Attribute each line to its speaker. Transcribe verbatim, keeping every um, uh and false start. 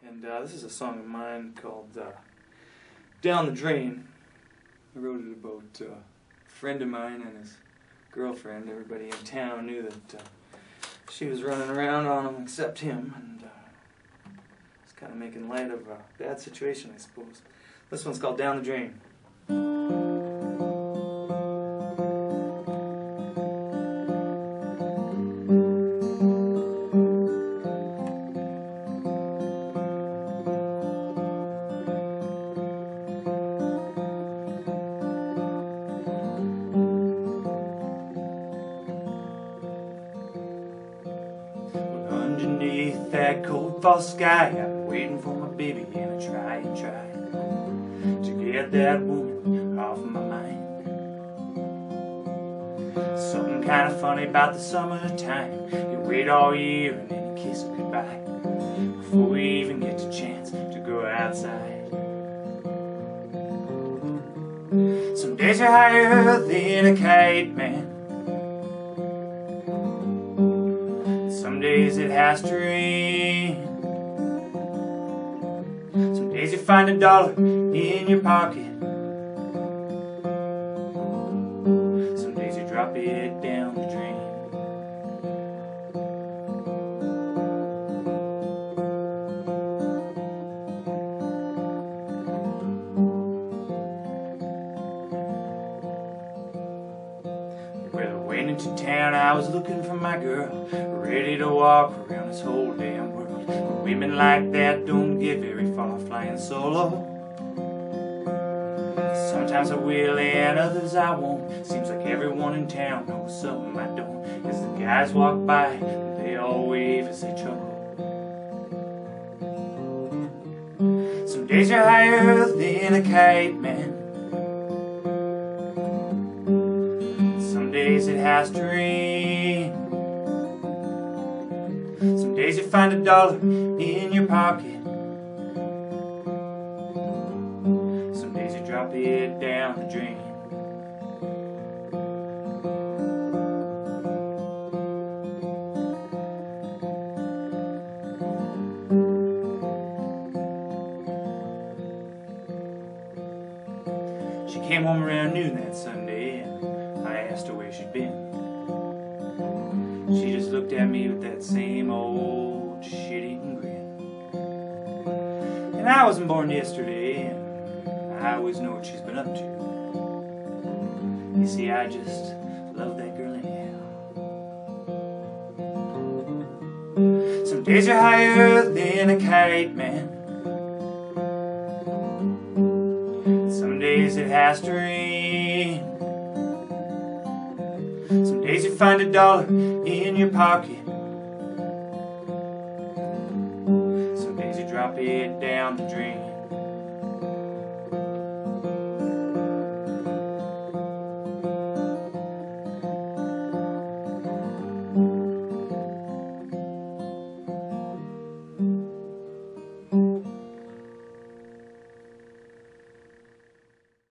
Speaker 1: And uh, this is a song of mine called uh, Down the Drain. I wrote it about uh, a friend of mine and his girlfriend. Everybody in town knew that uh, she was running around on him except him, and uh, was kind of making light of a bad situation, I suppose. This one's called Down the Drain. Underneath that cold fall sky, I'm waiting for my baby, and I try and try to get that woman off of my mind. Something kind of funny about the summertime. You wait all year and then you kiss her goodbye before we even get the chance to go outside. Some days you're higher than a kite, man. Some days it has to rain. Some days you find a dollar in your pocket. Some days you drop it down the drain. Well, I went into town, I was looking for my girl, ready to walk around this whole damn world. But women like that don't get very far flying solo. Sometimes I will and others I won't. Seems like everyone in town knows something I don't. As the guys walk by, they all wave as they chuckle. Some days you're higher than a kite, man. Some days it has to rain. Some days you find a dollar in your pocket. Some days you drop it down the drain. She came home around noon that Sunday, and I asked her where she'd been. She just looked at me with that same old shit-eating grin. And I wasn't born yesterday, and I always know what she's been up to. You see, I just love that girl anyhow. Some days you're higher than a kite, man. Some days it has to rain. Some days you find a dollar in your pocket.